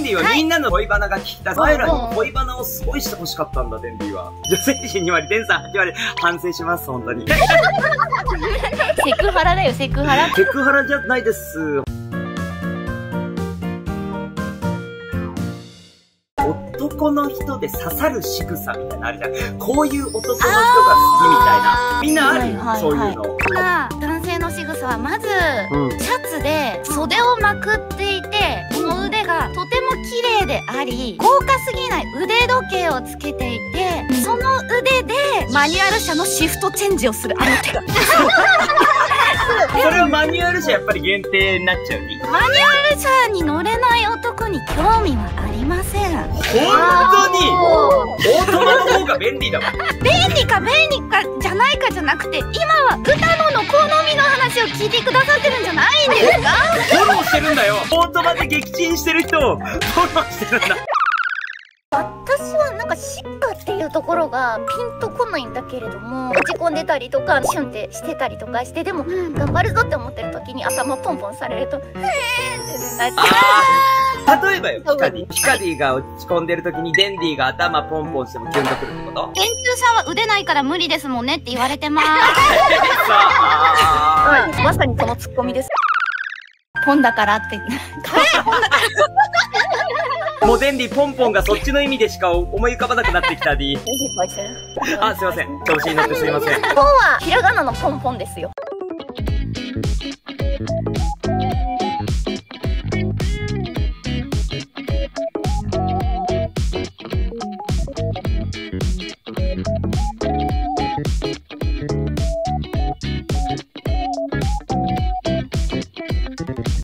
ディはみんなの恋バナが聞きたい。お前らに恋バナをすごいして欲しかったんだ、デンディは。女性陣2割、デンさん8割。反省します、本当に。 セクハラだよ、セクハラ。 セクハラじゃないです。男の人で刺さる仕草みたいなのあるじゃん。こういう男の人が好きみたいな。みんなあるよ、そういうの。 男性の仕草はまず、シャツで袖をまくっていて、この腕がとても綺麗であり、豪華すぎない腕時計をつけていて、その腕でマニュアル車のシフトチェンジをするあの手が。 それはマニュアル車やっぱり限定になっちゃう。 マニュアル車に乗れない男に興味はありません。 本当にオートマの方が便利だもん。 便利かじゃないかじゃなくて、今は歌野の好みの話を聞いてくださってるんじゃないんですか？ フォローしてるんだよ。オートマで撃沈してる人をフォローしてるんだ。 私はなんかシッカっていうところがピンとこないんだけれども、落ち込んでたりとかシュンってしてたりとかして、でも頑張るぞって思ってる時に頭ポンポンされるとってなっちゃう。例えばよ、ピカディが落ち込んでる時にデンディが頭ポンポンしてもキュンとくるってこと？ 電柱さんは腕ないから無理ですもんねって言われてます。まさにそのツッコミです。ポンだからって。 もうデンディポンポンがそっちの意味でしか思い浮かばなくなってきたディ。あ、すいません。調子に乗ってすいません。 ポンはひらがなのポンポンですよ。